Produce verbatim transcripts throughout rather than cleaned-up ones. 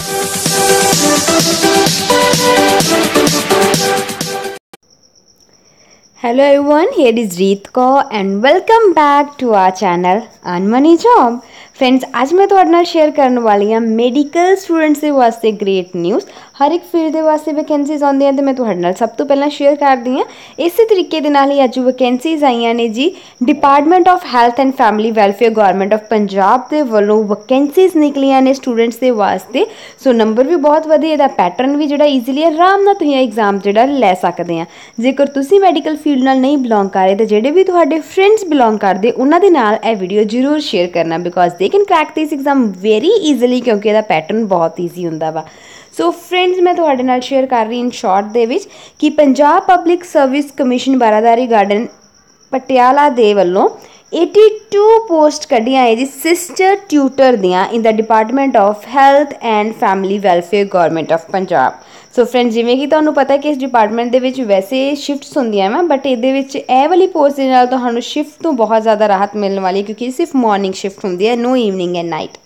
Hello everyone, here is Reet Kaur and welcome back to our channel Earn Money Job। Friends आज मैं तुहाडे नाल share करने वाली हाँ मेडिकल स्टूडेंट्स के वास्ते ग्रेट न्यूज़। हर एक फील्ड के वास्ते वैकेंसीज आउंदियां ते मैं तुहाडे नाल सब तो पहला शेयर करदी हाँ। इस तरीके दे नाल ही अज वैकेंसीज आईयां ने जी department of health and family welfare government of Punjab के वलों वैकेंसीज निकलियां ने स्टूडेंट्स के वास्ते। सो नंबर भी बहुत वधिया, इहदा पैटर्न भी जिहड़ा ईजीली आराम नाल तुसीं एग्जाम जिहड़ा लै सकदे आ। जेकर तुसीं मैडिकल फील्ड नाल नहीं बिलोंग कर रहे तो जिहड़े भी तुहाडे फ्रेंड्स बिलोंग करदे उन्हां दे नाल इह वीडियो जरूर शेयर करना, because they can crack this exam very easily, क्योंकि इहदा पैटर्न बहुत ईजी हुंदा वा। सो फ्रेंड्स मैं तुहाडे नाल शेयर कर रही इन शॉर्ट दे विच कि Punjab public service commission Baradari garden Patiala दे वल्लों बयासी पोस्ट कड्ढियां है जी सिस्टर ट्यूटर दियां in the department of health and family welfare government of Punjab. So friends जिवें कि तुहानूं पता है कि इस डिपार्टमेंट दे विच वैसे शिफ्ट्स होंदियां वा, बट इहदे विच इह वाली पोस्ट दे नाल तुहानूं शिफ्ट तो बहुत ज़्यादा राहत मिलने वाली है, क्योंकि सिर्फ मॉर्निंग शिफ्ट होंदी है, no evening and night.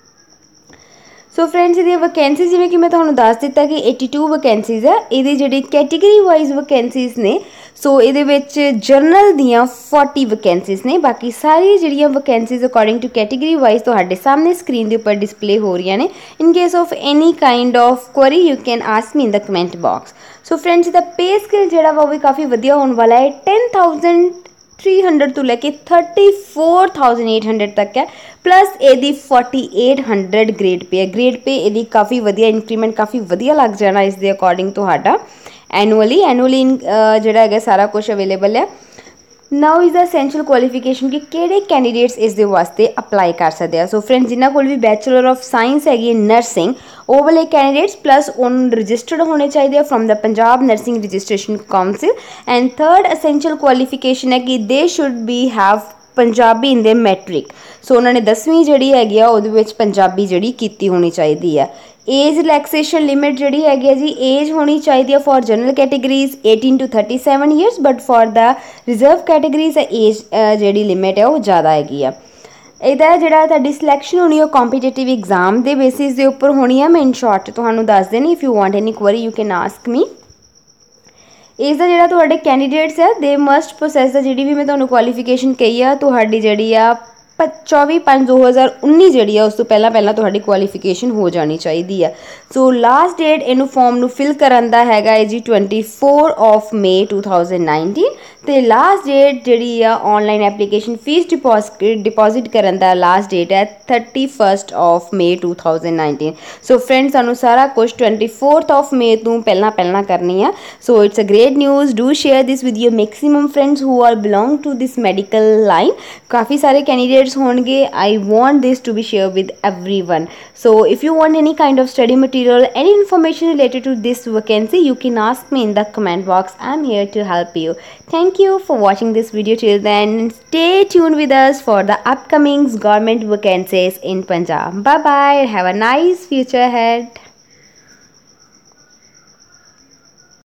So friends ये वैकेंसीज जिवें कि मैं तुहानूं दस दिता कि बयासी वैकेंसीज है, ये जिहड़ी कैटेगरी वाइज वैकेंसीज ने। सो ये जनरल दियाँ चालीस वैकेंसीज ने, बाकी सारी जिहड़ियां vacancies according to category wise तुहाडे सामने स्क्रीन के उपर डिस्पले हो रही ने। In case of any kind of query you can ask me in the comment box. So friends the pay scale जिहड़ा वा वो भी काफ़ी वधिया होने वाला है, टेन थाउजेंड थ्री हंड्रड तो लैके thirty four thousand eight hundred तक है, प्लस यदी forty eight hundred grade pay है। ग्रेड पे यदी काफ़ी वधिया इंक्रीमेंट काफ़ी वधिया लग जाना इस दे अकॉर्डिंग तुहाडा एनुअली एनुअली जिहड़ा है सारा कुछ अवेलेबल है। Now is the essential qualification कि किहड़े कैंडीडेट्स इस दे वास्ते अप्लाई कर सकते हैं। सो फ्रेंड्स जिन्हां कोल भी बैचलर ऑफ साइंस हैगी नर्सिंग वो वाले कैंडीडेट्स प्लस उन रजिस्टर्ड होने चाहिए from the Punjab nursing registration council. And third essential qualification है कि they should be have Punjabi in the matric. सो उन्होंने दसवीं जिहड़ी हैगी आ उहदे विच पंजाबी जिहड़ी कीती होनी चाहिए है। एज रिलैक्सेशन लिमिट जिहड़ी हैगी है जी एज होनी चाहिए for general categories eighteen to thirty seven years, but for the reserve categories age जिहड़ी लिमिट है वो ज़्यादा हैगी आ। इहदा जिहड़ा तुहाडी सिलैक्शन होनी है कॉम्पीटेटिव एग्जाम के बेसिस के उपर होनी है। मैं इन शॉर्ट तुहानूं दस देनी, if you want any query you can ask me. इस दा जिहड़ा तुहाडे कैंडीडेट्स है दे मस्ट प्रोसैस दा जिहड़ी भी मैं तुहानूं क्वालिफिकेशन कही आ तुहाडी जिहड़ी आ चौबी पाँच दो हज़ार उन्नीस जिहड़ी है उस तो पहला पहला तुहाडी क्वालिफिकेशन हो जानी चाहिए है। सो लास्ट डेट इनू फॉर्म नू फिल करन दा हैगा है जी twenty four of May two thousand nineteen ते लास्ट डेट जिहड़ी आ online application fee deposit deposit करन दा लास्ट डेट है thirty first of May two thousand nineteen. So friends सानू सारा कुछ ट्वेंटी फोर्थ ऑफ मे तू पहला पहला करनी है। So it's a great news, do share this with your maximum friends who are belong to this medical line. काफ़ी सारे कैंडीडेट्स होंगे, I want this to be share with everyone. So if you want any kind of study material एनी information related to this vacancy you can ask me in the comment box. I'm here to help you. Thank you for watching this video till then. Stay tuned with us for the upcoming government vacancies in Punjab. Bye bye, have a nice future ahead.